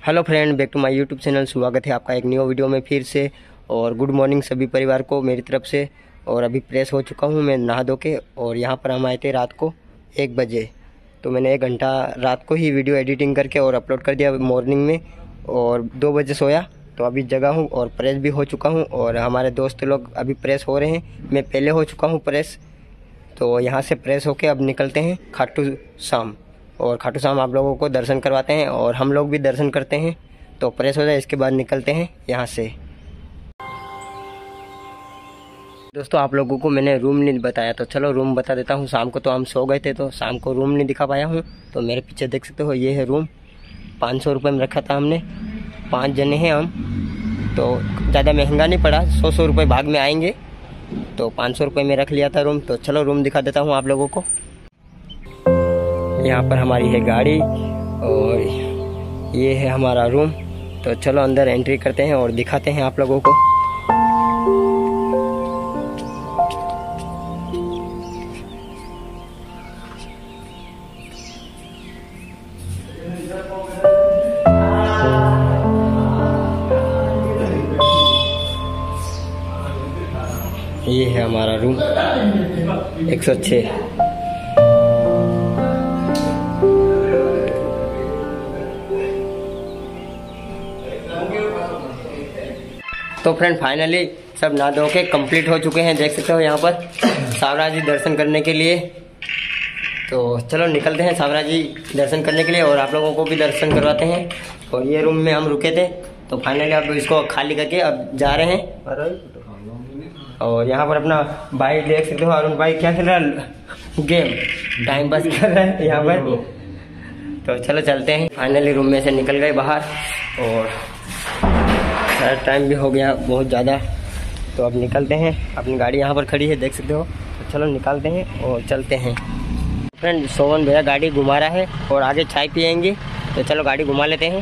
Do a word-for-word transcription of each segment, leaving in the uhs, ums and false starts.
Hello friend, back to my YouTube channel. स्वागत है आपका एक न्यू वीडियो में फिर से। और गुड मॉर्निंग सभी परिवार को मेरी तरफ से। और अभी प्रेस हो चुका हूँ मैं नहा धो के। और यहाँ पर हम आए थे रात को एक बजे, तो मैंने एक घंटा रात को ही वीडियो एडिटिंग करके और अपलोड कर दिया मॉर्निंग में। और दो बजे सोया, तो अभी जगा हूँ और प्रेस भी हो चुका हूँ। और हमारे दोस्त लोग अभी प्रेस हो रहे हैं, मैं पहले हो चुका हूँ प्रेस। तो यहाँ से प्रेस होके अब निकलते हैं खाटू श्याम। और खाटू श्याम आप लोगों को दर्शन करवाते हैं और हम लोग भी दर्शन करते हैं। तो प्रेस हो जाए, इसके बाद निकलते हैं यहाँ से। दोस्तों, आप लोगों को मैंने रूम नहीं बताया, तो चलो रूम बता देता हूँ। शाम को तो हम सो गए थे, तो शाम को रूम नहीं दिखा पाया हूँ। तो मेरे पीछे देख सकते हो, ये है रूम। पाँच सौ रुपये में रखा था हमने, पाँच जने हैं हम, तो ज़्यादा महंगा नहीं पड़ा। सौ सौ रुपये भाग में आएंगे, तो पाँच सौ रुपये में रख लिया था रूम। तो चलो रूम दिखा देता हूँ आप लोगों को। यहाँ पर हमारी है गाड़ी और ये है हमारा रूम। तो चलो अंदर एंट्री करते हैं और दिखाते हैं आप लोगों को। ये है हमारा रूम एक सौ छः। तो फ्रेंड, फाइनली सब नहा धो के कंप्लीट हो चुके हैं। देख सकते हो यहाँ पर सावरा जी दर्शन करने के लिए। तो चलो निकलते हैं सावरा जी दर्शन करने के लिए और आप लोगों को भी दर्शन करवाते हैं। और ये रूम में हम रुके थे, तो फाइनली अब इसको खाली करके अब जा रहे हैं। और यहाँ पर अपना भाई देख सकते हो, अरुण भाई क्या खेल रहा है, गेम, टाइम पास कर रहा है यहाँ पर। तो चलो चलते हैं। फाइनली रूम में से निकल गए बाहर और टाइम भी हो गया बहुत ज़्यादा। तो अब निकलते हैं। अपनी गाड़ी यहाँ पर खड़ी है, देख सकते हो। तो चलो निकालते हैं और चलते हैं। फ्रेंड, सोवन भैया गाड़ी घुमा रहा है और आगे चाय पियेंगे, तो चलो गाड़ी घुमा लेते हैं।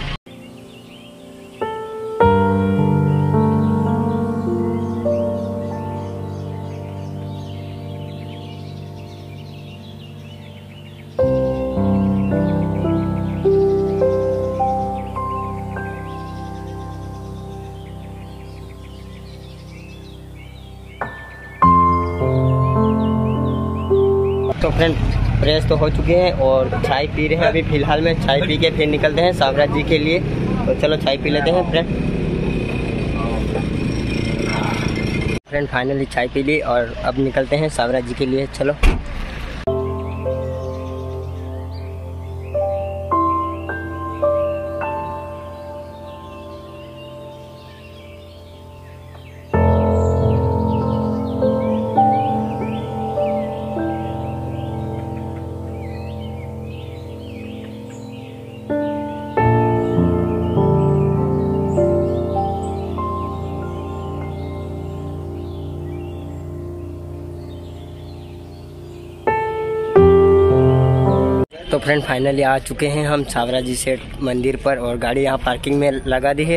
तो फ्रेंड, प्रेस तो हो चुके हैं और चाय पी रहे हैं अभी फ़िलहाल में। चाय पी के फिर निकलते हैं सावरा जी के लिए। तो चलो चाय पी लेते हैं फ्रेंड। फ्रेंड फाइनली चाय पी ली और अब निकलते हैं सावरा जी के लिए। चलो। तो फ्रेंड फाइनली आ चुके हैं हम सावरा जी सेठ मंदिर पर और गाड़ी यहाँ पार्किंग में लगा दी है।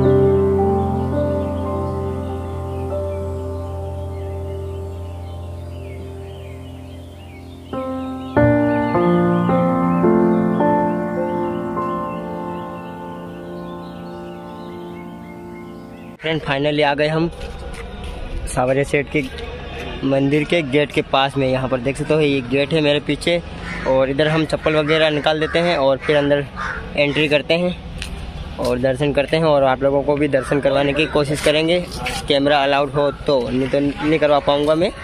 फ्रेंड फाइनली आ गए हम सावरा सेठ के मंदिर के गेट के पास में। यहाँ पर देख सकते हो, ये गेट है मेरे पीछे। और इधर हम चप्पल वगैरह निकाल देते हैं और फिर अंदर एंट्री करते हैं और दर्शन करते हैं। और आप लोगों को भी दर्शन करवाने की कोशिश करेंगे, कैमरा अलाउड हो तो, नहीं तो नहीं करवा पाऊँगा मैं।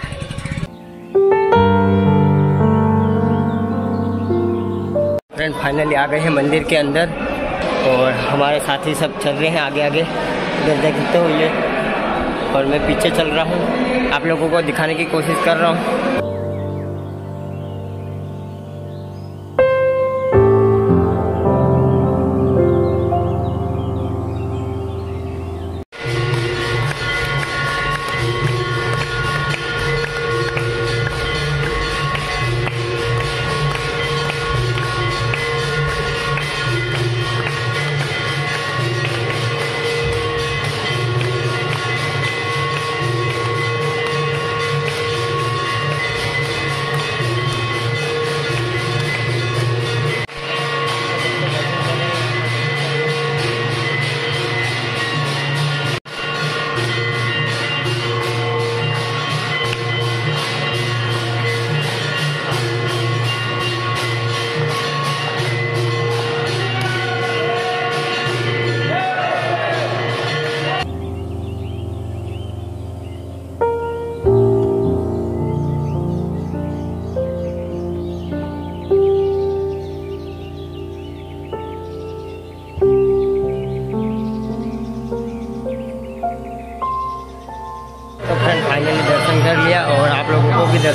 फ्रेंड फाइनली आ गए हैं मंदिर के अंदर और हमारे साथी सब चल रहे हैं आगे आगे। इधर देख सकते हो ये, और मैं पीछे चल रहा हूँ, आप लोगों को दिखाने की कोशिश कर रहा हूँ।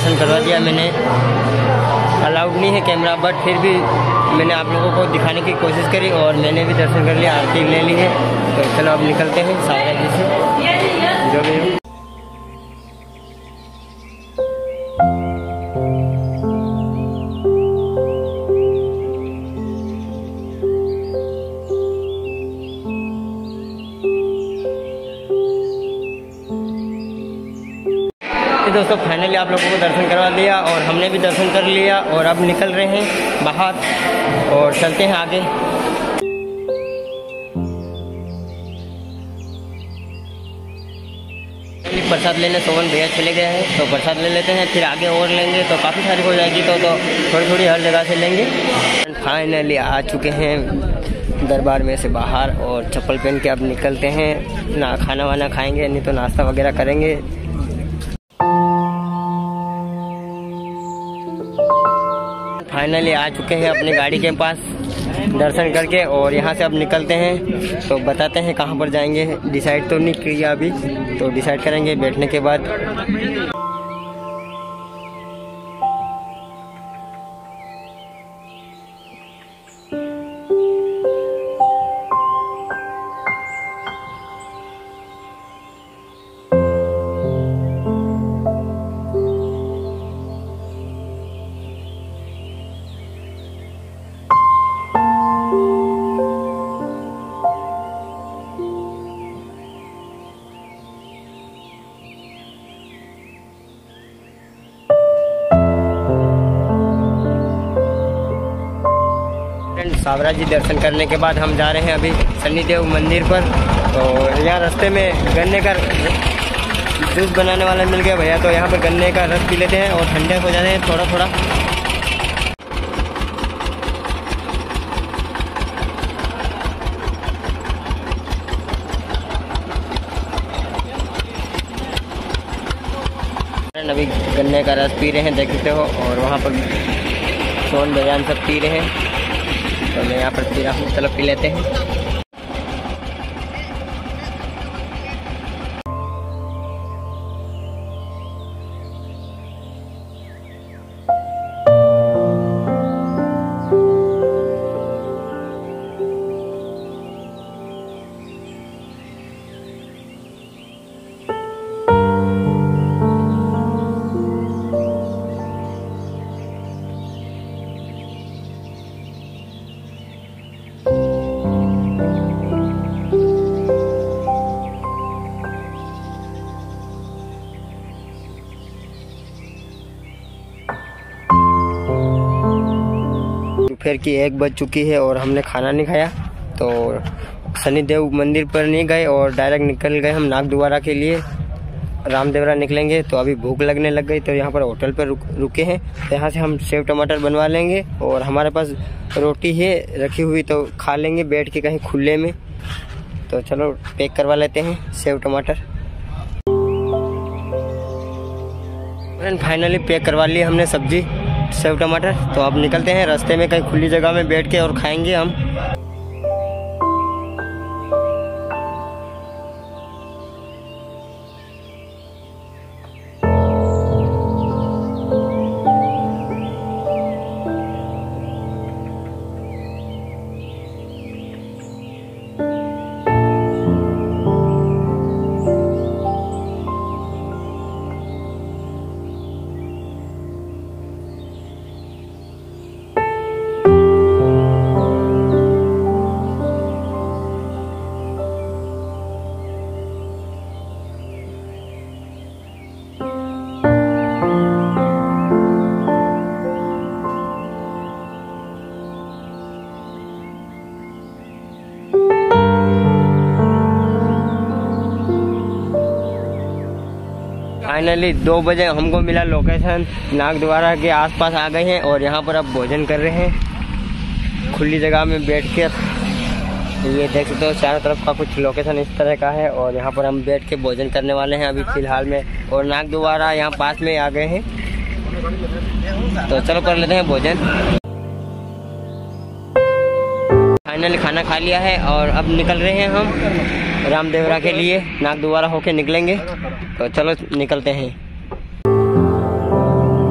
दर्शन करवा दिया मैंने। अलाउड नहीं है कैमरा, बट फिर भी मैंने आप लोगों को दिखाने की कोशिश करी और मैंने भी दर्शन कर लिया, आरती ले ली है। तो चलो अब निकलते हैं सावरा जी से जो भी। दोस्तों फाइनली आप लोगों को दर्शन करवा दिया और हमने भी दर्शन कर लिया और अब निकल रहे हैं बाहर और चलते हैं आगे। प्रसाद लेने सोवन भैया चले गए हैं, तो प्रसाद ले लेते हैं, फिर आगे और लेंगे तो काफ़ी सारी हो जाएगी, तो तो थोड़ी थोड़ी हर जगह से लेंगे। फाइनली आ चुके हैं दरबार में से बाहर और चप्पल पहन के अब निकलते हैं। ना खाना वाना खाएंगे, नहीं तो नाश्ता वगैरह करेंगे। फाइनली आ चुके हैं अपनी गाड़ी के पास दर्शन करके और यहाँ से अब निकलते हैं। तो बताते हैं कहाँ पर जाएंगे, डिसाइड तो नहीं किया अभी, तो डिसाइड करेंगे बैठने के बाद। सावरा जी दर्शन करने के बाद हम जा रहे हैं अभी शनिदेव मंदिर पर। तो यहाँ रास्ते में गन्ने का जूस बनाने वाला मिल गया भैया, तो यहाँ पर गन्ने का रस पी लेते हैं और ठंडे हो जाते हैं थोड़ा थोड़ा। अभी गन्ने का रस पी रहे हैं देख सकते हो, और वहाँ पर सोन बजान सब पी रहे हैं, तो मैं यहाँ पर पी रहा हूँ। चलो पी लेते हैं। दोपहर की एक बज चुकी है और हमने खाना नहीं खाया, तो शनिदेव मंदिर पर नहीं गए और डायरेक्ट निकल गए हम नागद्वारा के लिए। रामदेवरा निकलेंगे, तो अभी भूख लगने लग गई, तो यहाँ पर होटल पर रुक, रुके हैं। तो यहाँ से हम सेव टमाटर बनवा लेंगे और हमारे पास रोटी है रखी हुई, तो खा लेंगे बैठ के कहीं खुले में। तो चलो पैक करवा लेते हैं सेव टमाटर। फाइनली पैक करवा ली हमने सब्जी सेव टमाटर, तो अब निकलते हैं रास्ते में कहीं खुली जगह में बैठ के और खाएंगे हम। फाइनली दो बजे हमको मिला लोकेशन, नागद्वारा के आसपास आ गए हैं और यहाँ पर अब भोजन कर रहे हैं खुली जगह में बैठ कर। ये देख सकते हो चारों तरफ का कुछ लोकेशन इस तरह का है और यहाँ पर हम बैठ के भोजन करने वाले हैं अभी फिलहाल में। और नागद्वारा यहाँ पास में आ गए हैं, तो चलो कर लेते हैं भोजन। फाइनली खाना खा लिया है और अब निकल रहे हैं हम रामदेवरा के लिए, नागद्वारा होके निकलेंगे, तो चलो निकलते हैं।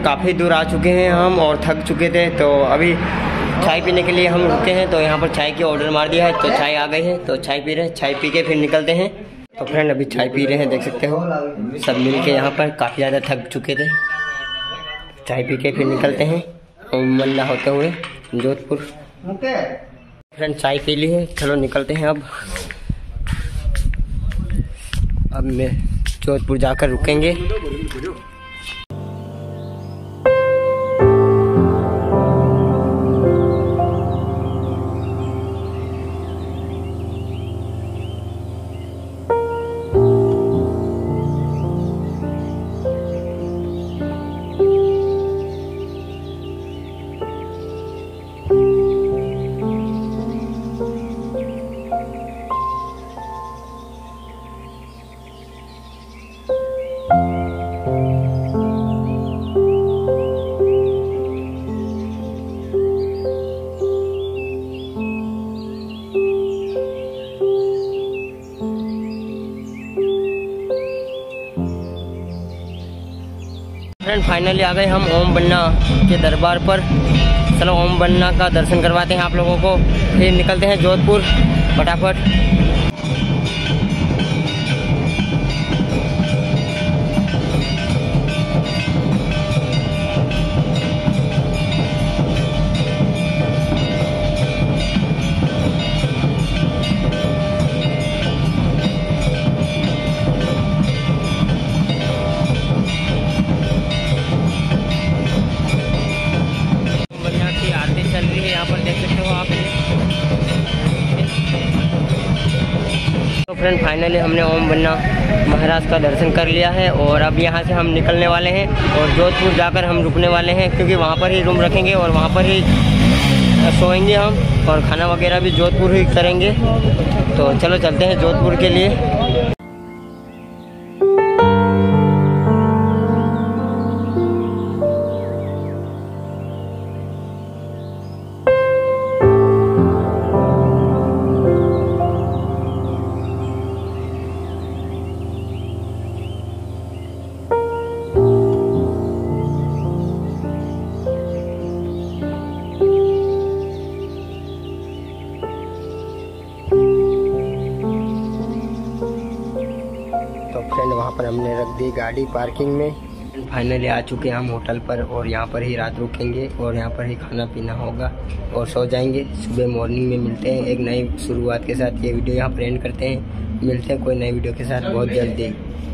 फ्रेंड काफ़ी दूर आ चुके हैं हम और थक चुके थे, तो अभी चाय पीने के लिए हम रुके हैं। तो यहाँ पर चाय की ऑर्डर मार दिया है, तो चाय आ गई है, तो चाय पी रहे हैं। चाय पी के फिर निकलते हैं। तो फ्रेंड अभी चाय पी रहे हैं, देख सकते हो सब मिल के। यहाँ पर काफ़ी ज़्यादा थक चुके थे, चाय पी के फिर निकलते हैं ओम बन्ना होते हुए जोधपुर। फ्रेंड चाय पी ली है, चलो निकलते हैं। अब अब मैं जोधपुर जाकर रुकेंगे। फ्रेंड फाइनली आ गए हम ओम बन्ना के दरबार पर। चलो ओम बन्ना का दर्शन करवाते हैं आप लोगों को, फिर निकलते हैं जोधपुर फटाफट। तो फ्रेंड फाइनली हमने ओम बन्ना महाराज का दर्शन कर लिया है और अब यहाँ से हम निकलने वाले हैं और जोधपुर जाकर हम रुकने वाले हैं, क्योंकि वहाँ पर ही रूम रखेंगे और वहाँ पर ही सोएंगे हम और खाना वगैरह भी जोधपुर ही करेंगे। तो चलो चलते हैं जोधपुर के लिए। फ्रेंड वहाँ पर हमने रख दी गाड़ी पार्किंग में। फाइनली आ चुके हैं हम होटल पर और यहाँ पर ही रात रुकेंगे और यहाँ पर ही खाना पीना होगा और सो जाएंगे। सुबह मॉर्निंग में मिलते हैं एक नई शुरुआत के साथ। ये वीडियो यहाँ पर एंड करते हैं, मिलते हैं कोई नई वीडियो के साथ बहुत जल्दी।